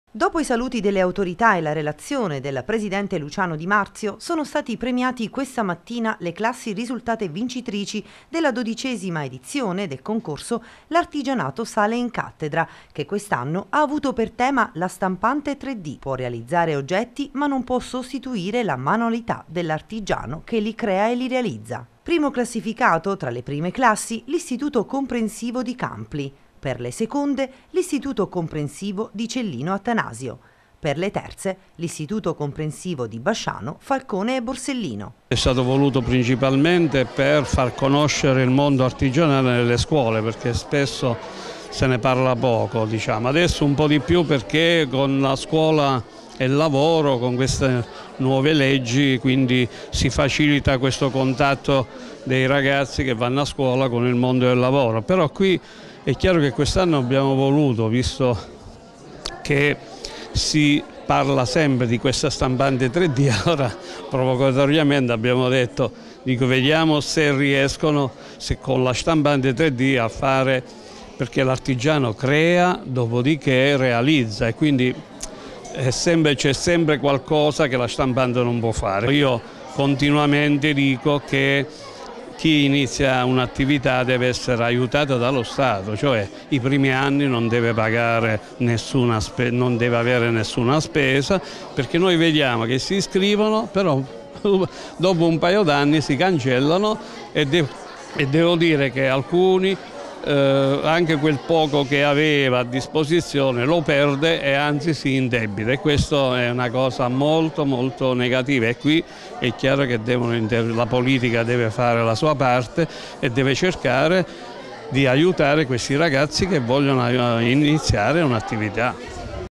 Dopo i saluti delle autorità e la relazione del presidente Luciano Di Marzio, sono stati premiati questa mattina le classi risultate vincitrici della 12ª edizione del concorso L'artigianato sale in cattedra, che quest'anno ha avuto per tema la stampante 3D. Può realizzare oggetti, ma non può sostituire la manualità dell'artigiano che li crea e li realizza. Primo classificato tra le prime classi l'Istituto Comprensivo di Campli. Per le seconde, l'Istituto Comprensivo di Cellino Attanasio. Per le terze, l'Istituto Comprensivo di Basciano, Falcone e Borsellino. È stato voluto principalmente per far conoscere il mondo artigianale nelle scuole, perché spesso se ne parla poco, diciamo. Adesso un po' di più perché con la scuola e il lavoro, con queste nuove leggi, quindi si facilita questo contatto dei ragazzi che vanno a scuola con il mondo del lavoro. Però qui è chiaro che quest'anno abbiamo voluto, visto che si parla sempre di questa stampante 3D, allora provocatoriamente abbiamo detto, vediamo se riescono con la stampante 3D a fare, perché l'artigiano crea, dopodiché realizza e quindi c'è sempre qualcosa che la stampante non può fare. Io continuamente dico che chi inizia un'attività deve essere aiutato dallo Stato, cioè i primi anni non deve pagare non deve avere nessuna spesa, perché noi vediamo che si iscrivono, però dopo un paio d'anni si cancellano e devo dire che alcuni anche quel poco che aveva a disposizione lo perde e anzi si indebita, e questo è una cosa molto molto negativa, e qui è chiaro che la politica deve fare la sua parte e deve cercare di aiutare questi ragazzi che vogliono iniziare un'attività.